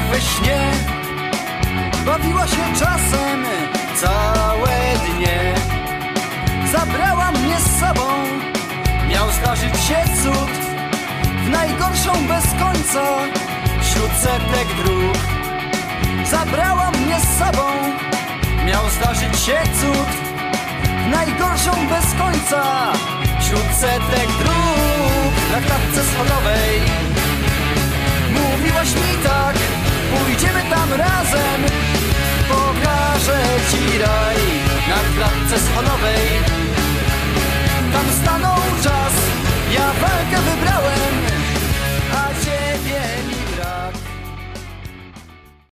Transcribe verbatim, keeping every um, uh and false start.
we śnie. Bawiła się czasem całe dnie. Zabrała mnie z sobą, miał zdarzyć się cud, w najgorszą bez końca wśród setek dróg. Zabrała mnie z sobą, miał zdarzyć się cud, w najgorszą bez końca wśród setek dróg. Na klatce schodowej mówiłaś mi tak, pójdziemy tam razem, pokażę ci raj. Na klatce schodowej